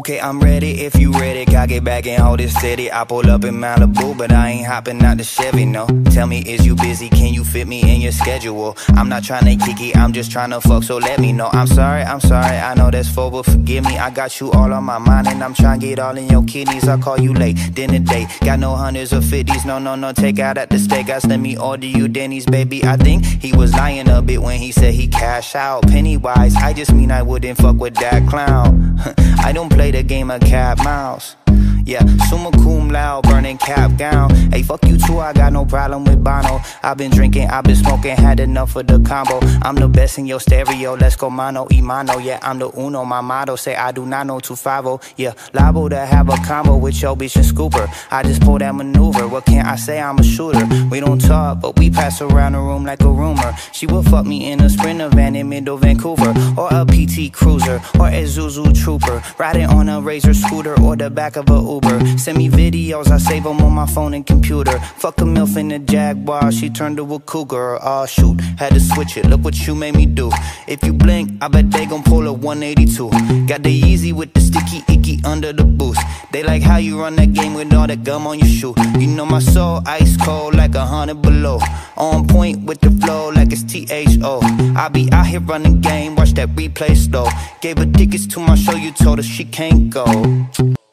Okay, I'm ready if you ready. Gotta get back and hold it steady. I pull up in Malibu, but I ain't hopping out the Chevy, no. Tell me, is you busy? Can you fit me in your schedule? I'm not tryna kick it, I'm just tryna fuck, so let me know. I'm sorry, I know that's full, but forgive me. I got you all on my mind, and I'm tryna get all in your kidneys. I'll call you late, dinner date. Got no hundreds or fifties, no, take out at the steakhouse. Let me order you Denny's, baby. I think he was lying a bit when he said he cash out. Pennywise, I just mean I wouldn't fuck with that clown. I don't play the game of cat mouse. Yeah, summa cum laude, burning cap gown. Hey, fuck you too, I got no problem with Bono. I've been drinking, I've been smoking, had enough of the combo. I'm the best in your stereo, let's go mano y mano. Yeah, I'm the uno, my motto say I do not know 250. Yeah, liable to have a combo with your bitch and Scooper. I just pull that maneuver, what can I say, I'm a shooter. We don't talk, but we pass around the room like a rumor. She would fuck me in a Sprinter van in middle Vancouver, or a PT Cruiser, or a Zuzu Trooper, riding on a Razor scooter, or the back of a Uber. Send me videos, I save them on my phone and computer. Fuck a MILF in a Jaguar, she turned to a cougar. Oh shoot, had to switch it, look what you made me do. If you blink, I bet they gon' pull a 182. Got the Yeezy with the sticky icky under the boost. They like how you run that game with all that gum on your shoe. You know my soul, ice cold like 100 below. On point with the flow like it's THO. I be out here running game, watch that replay slow. Gave her tickets to my show, you told her she can't go.